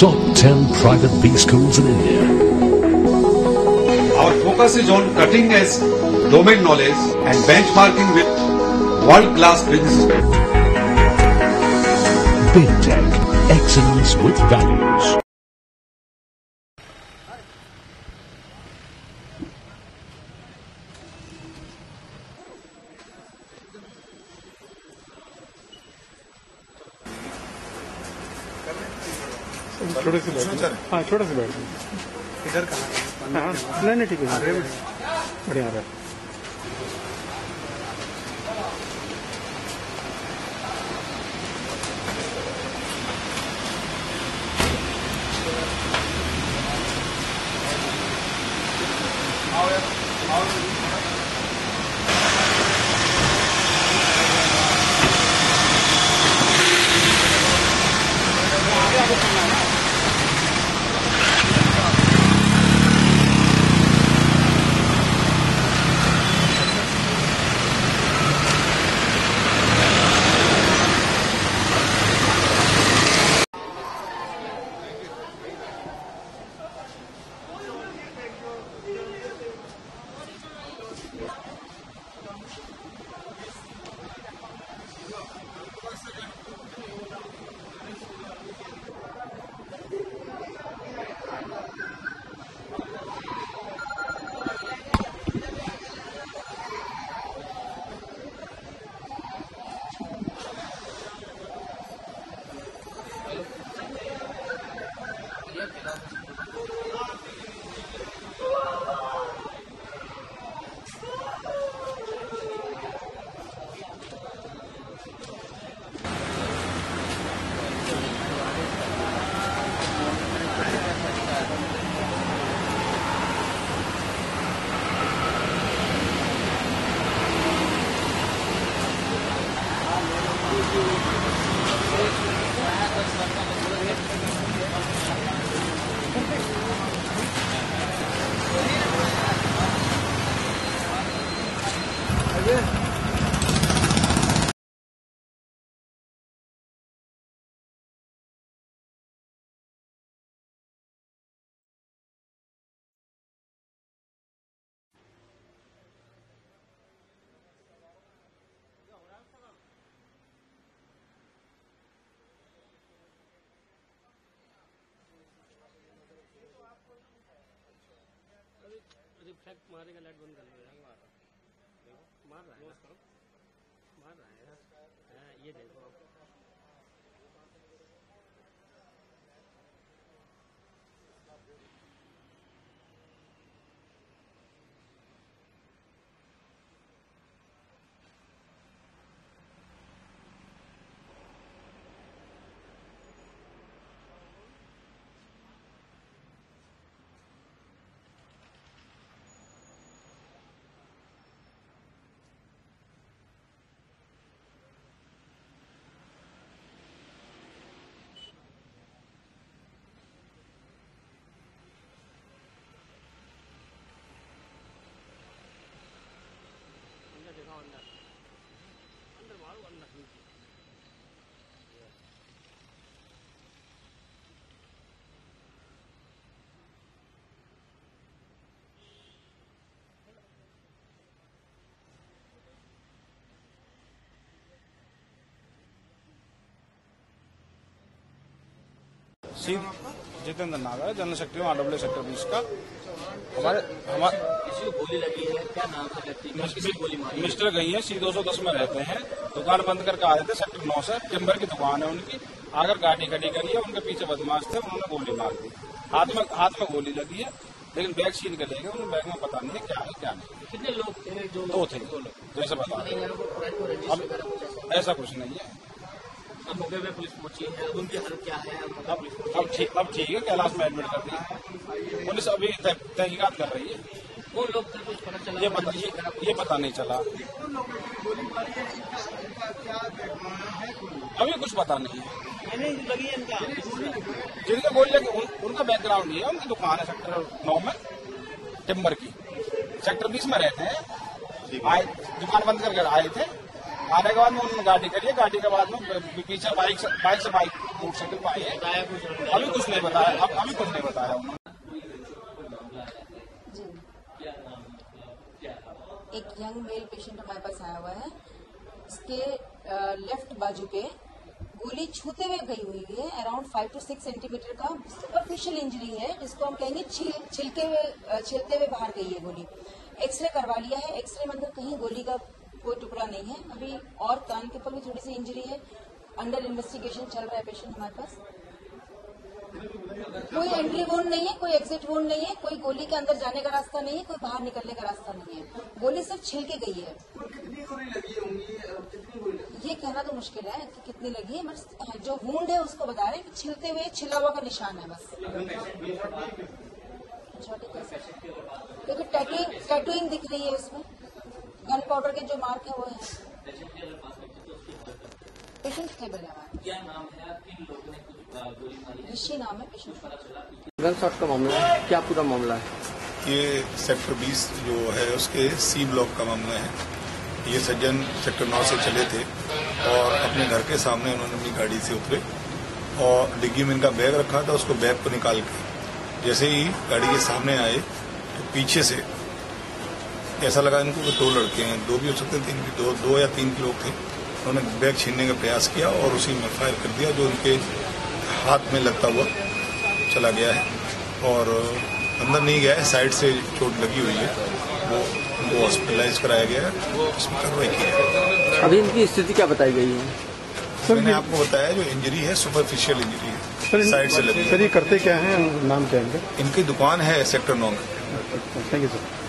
top 10 private B schools in India. Our focus is on cutting edge domain knowledge and benchmarking with world-class businesses. Big Tech, excellence with values. छोटे से बैठ, हाँ छोटे से बैठ इधर कहाँ? हाँ नहीं ठीक है, बढ़िया रहा। मारेगा, लाइट बंद कर लो। मार रहा है, मार रहा है। ये देखो अंदर मारो, अंदर जितेंद्र नागर, जनरल सेक्रेटरी RW सेक्टर 20 का। किसी को गोली लगी है, क्या नाम से लगती है? किसी गोली मारी? मिस्टर गई है, C210 में रहते हैं, दुकान बंद करके आ रहे थे सेक्टर 9 से, टिम्बर की दुकान है उनकी। आकर गाड़ी खड़ी करी है, उनके पीछे बदमाश थे, उन्होंने गोली मार दी। हाथ में गोली लगी है, लेकिन बैग छीन के ले गए। उन बैग में पता नहीं है क्या है क्या नहीं। कितने लोग थे? दो थे, जैसे बता रहे। अब ऐसा कुछ नहीं है। अब मौके पे पुलिस पहुंची है, अब उनकी हालत क्या है? अब ठीक है, कैलाश में एडमिट कर दिया। पुलिस अभी तहकीकात कर रही है। वो लोग थे, कुछ पता चला? ये पता नहीं चला, अभी कुछ पता नहीं है। लगी है इनका, जिनका गोली लगी उनका बैकग्राउंड नहीं है। उनकी दुकान है सेक्टर 9 में, टिम्बर की। सेक्टर 20 में रहते हैं। आए दुकान बंद करके आए थे। आने के बाद में उन्होंने गाड़ी करी है। गाड़ी के बाद में पीछे बाइक से मोटरसाइकिल पे आए हैं। अभी कुछ नहीं बताया, अभी कुछ नहीं बताया उन्होंने। एक यंग मेल पेशेंट हमारे पास आया हुआ है। इसके लेफ्ट बाजू पे गोली छूते हुए गई हुई है, अराउंड 5 to 6 सेंटीमीटर का सुपरफिशियल इंजरी है, जिसको हम कहेंगे छिलते हुए बाहर गई है गोली। एक्सरे करवा लिया है, एक्सरे में अंदर कहीं गोली का कोई टुकड़ा नहीं है। अभी और कान के ऊपर भी थोड़ी सी इंजरी है, अंडर इन्वेस्टिगेशन चल रहा है पेशेंट हमारे पास। कोई एंट्री वोन नहीं है, कोई एग्जिट वोन नहीं है, कोई गोली के अंदर जाने का रास्ता नहीं है, कोई बाहर निकलने का रास्ता नहीं है। गोली सिर्फ छिल के गई है। कितनी गोली लगी होंगी, कितनी गोली लगी? ये कहना तो मुश्किल है कि कितनी लगी है, बस जो वुंड है उसको बता रहे हैं कि छिलते हुए छिला हुआ का निशान है बस। क्योंकि टैटूइंग दिख रही है उसमें, गन पाउडर के जो मार्क है वो है। पेशेंट स्टेबल है हमारा। क्या नाम है, किन लोगों ने कुछ गोली मारी? ऋषि नाम है पेशेंट का। गन शॉट का मामला है, क्या पूरा मामला है? ये सेक्टर 20 जो है उसके सी ब्लॉक का मामला है। ये सज्जन सेक्टर 9 से चले थे और अपने घर के सामने उन्होंने अपनी गाड़ी से उतरे और डिग्गी में इनका बैग रखा था, उसको बैग को निकाल के जैसे ही गाड़ी के सामने आए तो पीछे से ऐसा लगा इनको कि 2 लड़के हैं, 2 भी हो सकते थे, 2 या 3 लोग थे। उन्होंने बैग छीनने का प्रयास किया और उसी में फायर कर दिया, जो उनके हाथ में लगता हुआ चला गया है और अंदर नहीं गया है, साइड से चोट लगी हुई है। वो उनको हॉस्पिटलाइज कराया गया है, इसमें कार्रवाई की है। अभी इनकी स्थिति क्या बताई गई है? मैंने आपको बताया जो इंजरी है सुपरफिशियल इंजरी है, साइड से लगी है। सर ये करते क्या है, नाम क्या है इनका? इनकी दुकान है सेक्टर 9 में। Thank you sir.